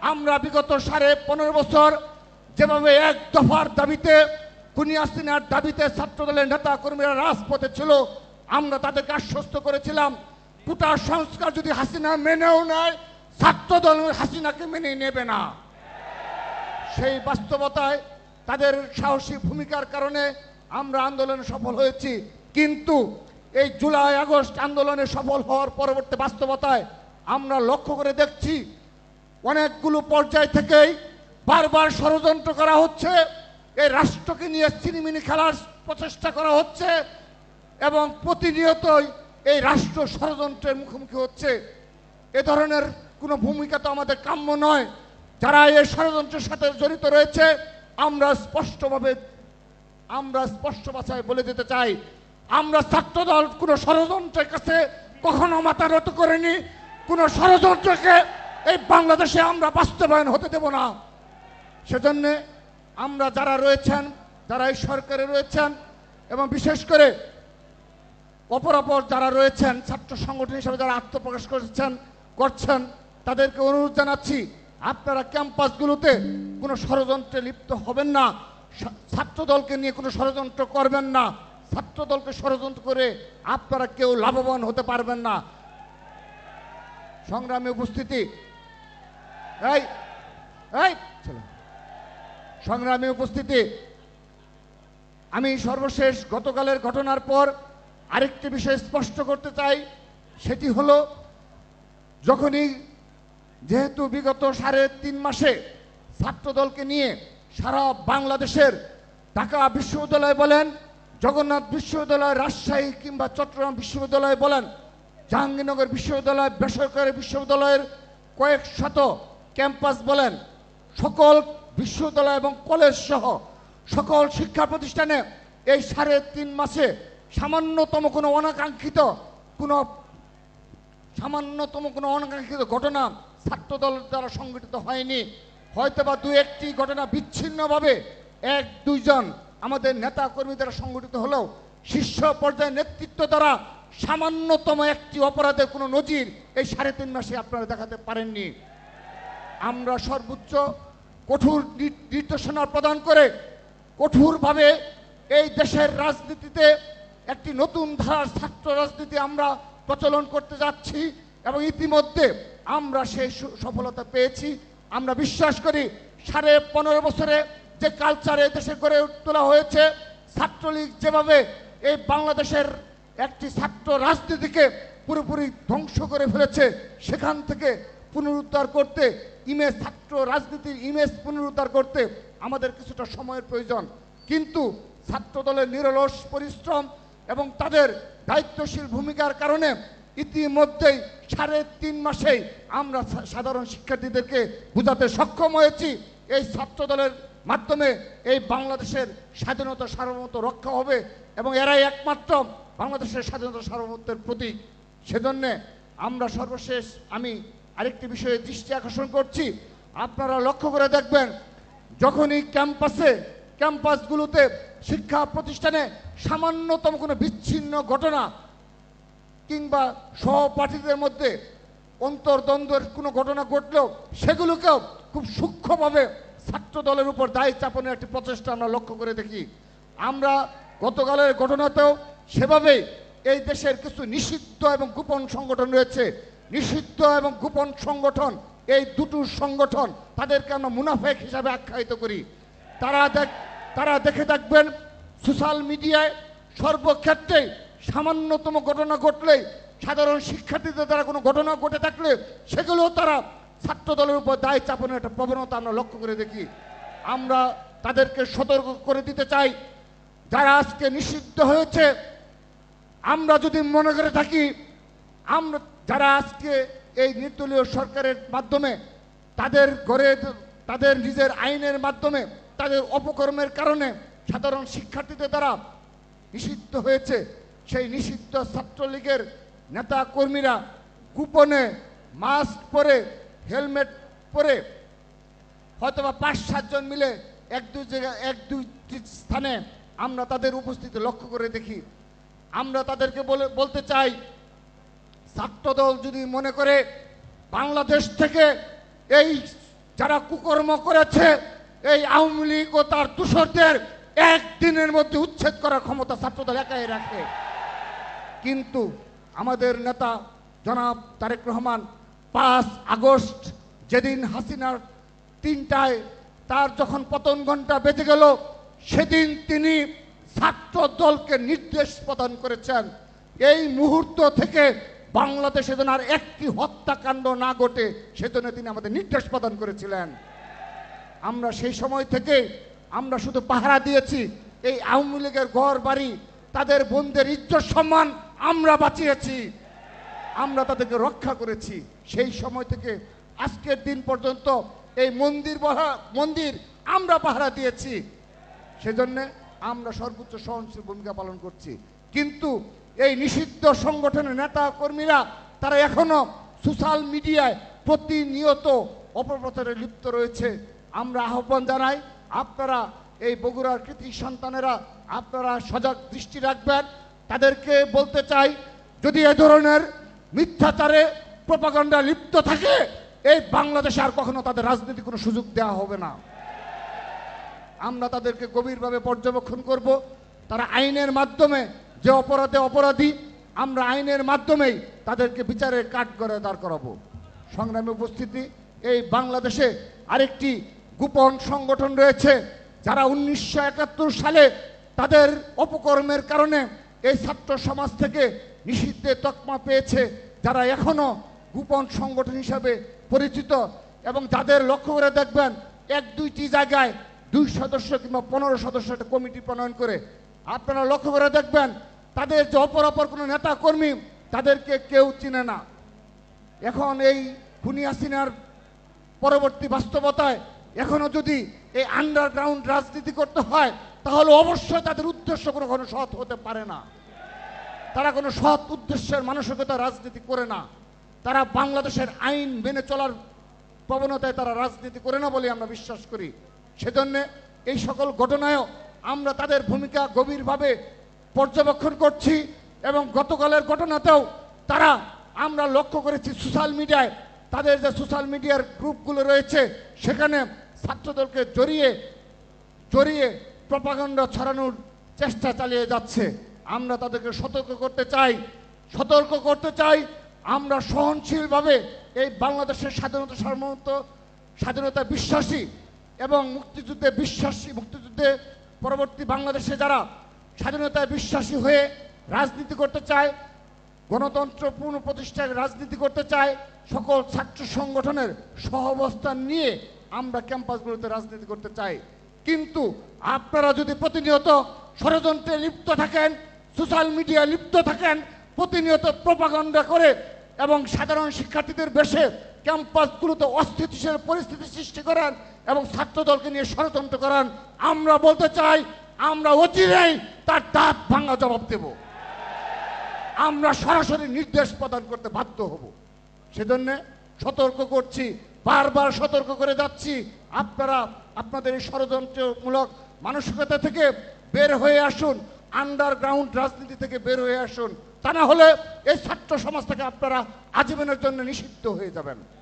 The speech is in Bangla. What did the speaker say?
আমরা বিগত 15.5 বছর যেভাবে এক দফার দাবিতে খুনি হাসিনার দাবিতে ছাত্রদলের নেতা কর্মীরা রাজপথে ছিল, আমরা তাদেরকে আশ্বস্ত করেছিলাম কোটা সংস্কার যদি হাসিনা মেনেও নেয়, ছাত্রদল হাসিনাকে মেনে নেবে না। সেই বাস্তবতায় তাদের সাহসী ভূমিকার কারণে আমরা আন্দোলনে সফল হয়েছি। কিন্তু এই জুলাই আগস্ট আন্দোলনে সফল হওয়ার পরবর্তী বাস্তবতায় আমরা লক্ষ্য করে দেখছি অনেকগুলো পর্যায় থেকেই বারবার ষড়যন্ত্র করা হচ্ছে, এই রাষ্ট্রকে নিয়ে ছিনিমিনি খেলার প্রচেষ্টা করা হচ্ছে এবং প্রতিনিয়তই এই রাষ্ট্র ষড়যন্ত্রের মুখোমুখি হচ্ছে। এ ধরনের কোনো ভূমিকা তো আমাদের কাম্য নয়। যারা এই ষড়যন্ত্রের সাথে জড়িত রয়েছে আমরা স্পষ্ট ভাষায় বলে দিতে চাই, আমরা ছাত্রদল কোনো ষড়যন্ত্রের কাছে কখনো মাথা নত করিনি। কোনো ষড়যন্ত্রকে এই বাংলাদেশে আমরা বাস্তবায়ন হতে দেব না। সেজন্য আমরা যারা রয়েছেন, যারা এই সরকারে রয়েছেন এবং বিশেষ করে অপরাপর যারা রয়েছেন ছাত্র সংগঠন হিসেবে যারা আত্মপ্রকাশ করছেন তাদেরকে অনুরোধ জানাচ্ছি, আপনারা ক্যাম্পাসগুলোতে কোনো ষড়যন্ত্রে লিপ্ত হবেন না, ছাত্রদলকে নিয়ে কোনো ষড়যন্ত্র করবেন না। ছাত্রদলকে ষড়যন্ত্র করে আপনারা কেউ লাভবান হতে পারবেন না। সংগ্রামী উপস্থিতি, সংগ্রামী উপস্থিতি, আমি সর্বশেষ গতকালের ঘটনার পর আরেকটি বিষয় স্পষ্ট করতে চাই। সেটি হলো, যখনই যেহেতু বিগত 3.5 মাসে ছাত্রদলকে নিয়ে সারা বাংলাদেশের ঢাকা বিশ্ববিদ্যালয় বলেন, জগন্নাথ বিশ্ববিদ্যালয়, রাজশাহী কিংবা চট্টগ্রাম বিশ্ববিদ্যালয় বলেন, জাহাঙ্গীরনগর বিশ্ববিদ্যালয়, বেসরকারি বিশ্ববিদ্যালয়ের কয়েক শত ক্যাম্পাস বলেন, সকল বিশ্ববিদ্যালয় এবং কলেজ সহ সকল শিক্ষা প্রতিষ্ঠানে এই 3.5 মাসে সামান্যতম কোনো অনাকাঙ্ক্ষিত ঘটনা ছাত্রদল দ্বারা সংগঠিত হয়নি। হয়তোবা 2-1টি ঘটনা বিচ্ছিন্নভাবে 1-2 জন আমাদের নেতা কর্মী দ্বারা সংগঠিত হলেও শীর্ষ পর্যায়ের নেতৃত্ব দ্বারা সামান্যতম একটি অপরাধের কোনো নজির এই 3.5 মাসে আপনারা দেখাতে পারেননি। আমরা সর্বোচ্চ কঠোর নির্দেশনা প্রদান করে কঠোরভাবে এই দেশের রাজনীতিতে একটি নতুন ধারার ছাত্র রাজনীতি আমরা প্রচলন করতে যাচ্ছি এবং ইতিমধ্যে আমরা সেই সফলতা পেয়েছি। আমরা বিশ্বাস করি 15.5 বছরে যে কালচারে দেশে গড়ে তোলা হয়েছে, ছাত্রলীগ যেভাবে এই বাংলাদেশের একটি ছাত্র রাজনীতিকে পুরোপুরি ধ্বংস করে ফেলেছে, সেখান থেকে পুনরুদ্ধার করতে ছাত্র রাজনীতির ইমেজ পুনরুদ্ধার করতে আমাদের কিছুটা সময়ের প্রয়োজন। কিন্তু ছাত্রদলের নিরলস পরিশ্রম এবং তাদের দায়িত্বশীল ভূমিকার কারণে ইতিমধ্যেই 3.5 মাসেই আমরা সাধারণ শিক্ষার্থীদেরকে বোঝাতে সক্ষম হয়েছি এই ছাত্রদলের মাধ্যমে এই বাংলাদেশের স্বাধীনতা সার্বভৌমত্ব রক্ষা হবে এবং এরাই একমাত্র বাংলাদেশের স্বাধীনতা সার্বভৌমত্বের প্রতীক। সেজন্য আমরা সর্বশেষ আমি আরেকটি বিষয়ে দৃষ্টি আকর্ষণ করছি, আপনারা লক্ষ্য করে দেখবেন, যখনই ক্যাম্পাসগুলোতে শিক্ষা প্রতিষ্ঠানে সামান্যতম কোনো বিচ্ছিন্ন ঘটনা কিংবা সহপাঠীদের মধ্যে অন্তর্দ্বন্দ্বের কোনো ঘটনা ঘটলেও সেগুলোকেও খুব সূক্ষ্মভাবে ছাত্র দলের উপর দায় চাপানোর একটি প্রচেষ্টা আমরা লক্ষ্য করে দেখি। আমরা গতকালের ঘটনাতেও সেভাবেই এই দেশের কিছু নিষিদ্ধ এবং গোপন সংগঠন রয়েছে। নিষিদ্ধ এবং গোপন সংগঠন, এই দুটো সংগঠন, তাদেরকে আমরা মুনাফেক হিসাবে আখ্যায়িত করি। তারা দেখে থাকবেন সোশ্যাল মিডিয়ায় সর্বক্ষেত্রে সামান্যতম ঘটনা ঘটলেই, সাধারণ শিক্ষার্থীদের দ্বারা কোনো ঘটনা ঘটে থাকলে সেগুলো তারা ছাত্র দলের উপর দায় চাপানোর একটা প্রবণতা আমরা লক্ষ্য করে দেখি। আমরা তাদেরকে সতর্ক করে দিতে চাই, যারা আজকে নিষিদ্ধ হয়েছে, আমরা যদি মনে করে থাকি যারা আজকে এই নির্দলীয় সরকারের মাধ্যমে তাদের নিজের আইনের মাধ্যমে তাদের অপকর্মের কারণে সাধারণ শিক্ষার্থীদের দ্বারা নিষিদ্ধ হয়েছে, সেই নিষিদ্ধ ছাত্রলীগের নেতা কর্মীরা গোপনে মাস্ক পরে, হেলমেট পরে হয়তোবা 5-7 জন মিলে এক-দুই স্থানে আমরা তাদের উপস্থিতি লক্ষ্য করে দেখি। আমরা তাদেরকে বলতে চাই, ছাত্রদল যদি মনে করে বাংলাদেশ থেকে এই যারা কুকর্ম করেছে এই আওয়ামী লীগ ও তার দূষরদের একদিনের মধ্যে উচ্ছেদ করার ক্ষমতা ছাত্রদল একাই রাখে। কিন্তু আমাদের নেতা জনাব তারেক রহমান 5 আগস্ট যেদিন হাসিনার 3টায় তার যখন পতন ঘণ্টা বেজে গেল, সেদিন তিনি ছাত্র দলকে নির্দেশ প্রদান করেছেন এই মুহূর্ত থেকে বাংলাদেশে যেন আর একটি হত্যাকাণ্ড না ঘটে, সেজন্য তিনি আমাদের নির্দেশ প্রদান করেছিলেন। আমরা সেই সময় থেকে আমরা শুধু পাহারা দিয়েছি এই আওয়ামী লীগের ঘর বাড়ি, তাদের বোনদের ইজ্জত সম্মান আমরা বাঁচিয়েছি, আমরা তাদেরকে রক্ষা করেছি। সেই সময় থেকে আজকের দিন পর্যন্ত এই মন্দির আমরা পাহারা দিয়েছি, সেজন্য আমরা সর্বোচ্চ সহনশীল ভূমিকা পালন করছি। কিন্তু এই নিষিদ্ধ সংগঠনের নেতা কর্মীরা তারা এখনো সোশ্যাল মিডিয়ায় প্রতিনিয়ত অপপ্রচারে লিপ্ত রয়েছে। আমরা আহ্বান জানাই, আপনারা এই বগুড়ার কৃতি সন্তানেরা আপনারা সজাগ দৃষ্টি রাখবেন। তাদেরকে বলতে চাই, যদি এ ধরনের মিথ্যাচারে প্রপাগান্ডা লিপ্ত থাকে, এই বাংলাদেশে আর কখনো তাদের রাজনীতি কোনো সুযোগ দেওয়া হবে না। আমরা তাদেরকে গভীরভাবে পর্যবেক্ষণ করব। তারা আইনের মাধ্যমে যে অপরাধে অপরাধী, আমরা আইনের মাধ্যমেই তাদেরকে বিচারের কাঠগড়ে দাঁড় করাবো। সংগ্রামী উপস্থিতি, এই বাংলাদেশে আরেকটি গোপন সংগঠন রয়েছে যারা 1971 সালে তাদের অপকর্মের কারণে এই ছাত্র সমাজ থেকে নিষিদ্ধের তকমা পেয়েছে, যারা এখনো গোপন সংগঠন হিসাবে পরিচিত এবং যাদের লক্ষ্য করে দেখবেন 1-2টি জায়গায় 2 সদস্য কিংবা 15 সদস্য একটা কমিটি প্রণয়ন করে। আপনারা লক্ষ্য করে দেখবেন তাদের যে অপরাপর কোনো নেতা কর্মী তাদেরকে কেউ চিনে না। এখন এই খুনি হাসিনার পরবর্তী বাস্তবতায় এখনো যদি এই আন্ডারগ্রাউন্ড রাজনীতি করতে হয়, তাহলে অবশ্যই তাদের উদ্দেশ্য কোনো সৎ হতে পারে না। তারা কোনো সৎ উদ্দেশ্যের মানসিকতা রাজনীতি করে না। তারা বাংলাদেশের আইন মেনে চলার প্রবণতায় তারা রাজনীতি করে না বলে আমরা বিশ্বাস করি। সেজন্য এই সকল ঘটনায়ও আমরা তাদের ভূমিকা গভীরভাবে পর্যবেক্ষণ করছি এবং গতকালের ঘটনাতেও তারা আমরা লক্ষ্য করেছি সোশ্যাল মিডিয়ায় তাদের যে সোশ্যাল মিডিয়ার গ্রুপগুলো রয়েছে সেখানে ছাত্রদলকে জড়িয়ে প্রপাগান্ডা ছড়ানোর চেষ্টা চালিয়ে যাচ্ছে। আমরা তাদেরকে সতর্ক করতে চাই। আমরা সহনশীলভাবে এই বাংলাদেশের স্বাধীনতা বিশ্বাসী এবং মুক্তিযুদ্ধে পরবর্তী বাংলাদেশে যারা স্বাধীনতায় বিশ্বাসী হয়ে রাজনীতি করতে চায়, গণতন্ত্র পুনঃপ্রতিষ্ঠায় রাজনীতি করতে চায়, সকল ছাত্র সংগঠনের সহাবস্থান নিয়ে আমরা ক্যাম্পাসগুলোতে রাজনীতি করতে চাই। কিন্তু আপনারা যদি প্রতিনিয়ত ষড়যন্ত্রে লিপ্ত থাকেন, সোশ্যাল মিডিয়ায় লিপ্ত থাকেন, প্রতিনিয়ত প্রপাগান্ডা করে এবং সাধারণ শিক্ষার্থীদের বেশে ক্যাম্পাসগুলোতে অস্থিতিশীল পরিস্থিতি সৃষ্টি করেন এবং ছাত্রদলকে নিয়ে ষড়যন্ত্র করেন, আমরা বলতে চাই আমরা অচিরেই তার দাঁত ভাঙা জবাব দেব। আমরা সরাসরি নির্দেশ প্রদান করতে বাধ্য হব। সেজন্য সতর্ক করছি, বারবার সতর্ক করে যাচ্ছি, আপনারা আপনাদের এই ষড়যন্ত্রমূলক মানসিকতা থেকে বের হয়ে আসুন, আন্ডারগ্রাউন্ড রাজনীতি থেকে বের হয়ে আসুন। তা না হলে এই ছাত্র সমাজ থেকে আপনারা আজীবনের জন্য নিষিদ্ধ হয়ে যাবেন।